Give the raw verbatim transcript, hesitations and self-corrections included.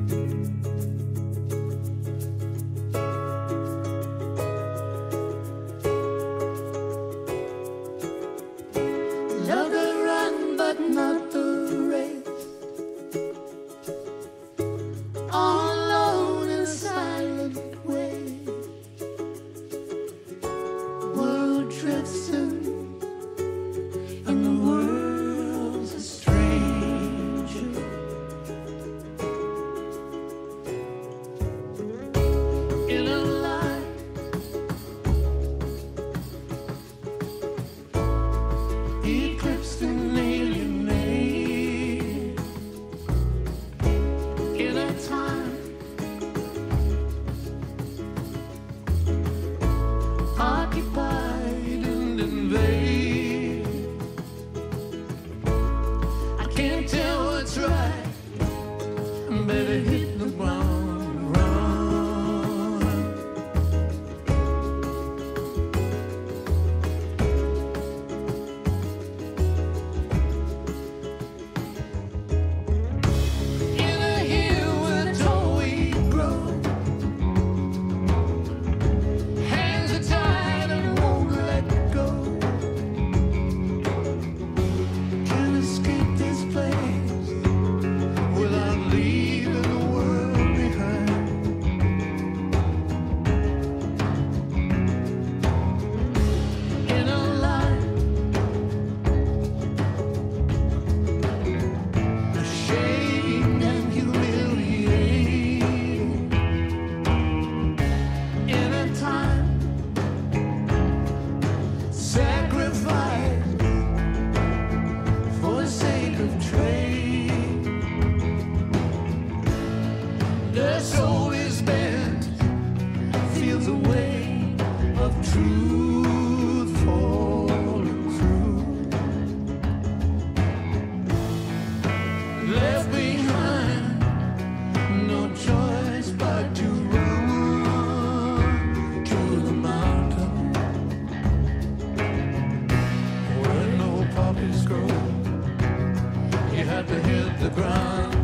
Love the run, but not the race. All alone in a silent way. World drifts in, and the world's a stranger. In a life, eclipsed and alienated. In a time, occupied and invaded. I can't tell what's right. I'm better hit the ground and run. In a hill where the tall weed grows, hands are tied and won't let go. Can't escape this place without leaving the world behind. In a life, ashamed and humiliated. In a time, sacrifice for the sake of trade. Their soul is bent, feels the weight of truth falling through. Left behind, no choice but to run to the mountain where no poppies grow. You had to hit the ground.